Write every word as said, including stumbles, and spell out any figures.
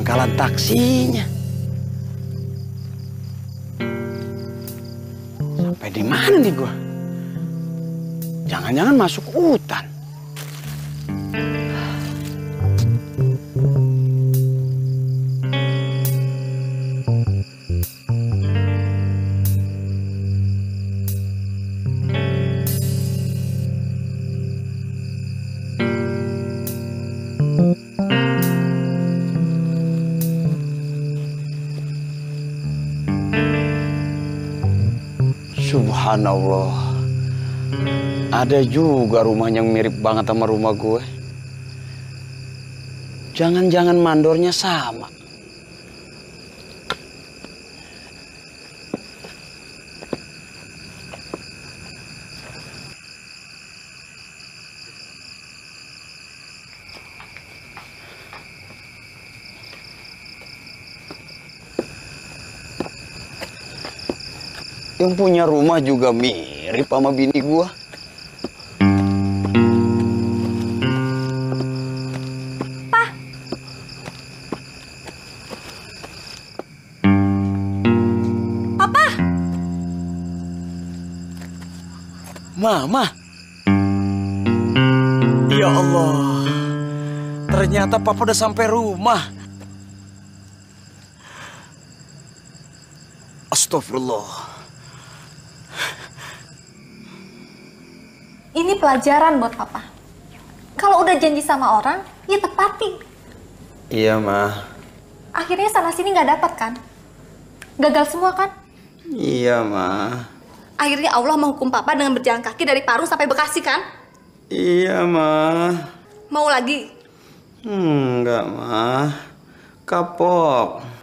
pangkalan taksinya. Sampai di mana nih gua? Jangan-jangan masuk hutan. Subhanallah, ada juga rumah yang mirip banget sama rumah gue. Jangan-jangan mandornya sama. Yang punya rumah juga mirip sama bini gua. Pak. Papa. Mama. Ya Allah. Ternyata Papa udah sampai rumah. Astagfirullah. Ini pelajaran buat Papa. Kalau udah janji sama orang, ya tepatin. Iya, Ma. Akhirnya sana-sini nggak dapat kan? Gagal semua kan? Iya, Ma. Akhirnya Allah menghukum Papa dengan berjalan kaki dari Parung sampai Bekasi kan? Iya, Ma. Mau lagi? Hmm, enggak, Ma. Kapok.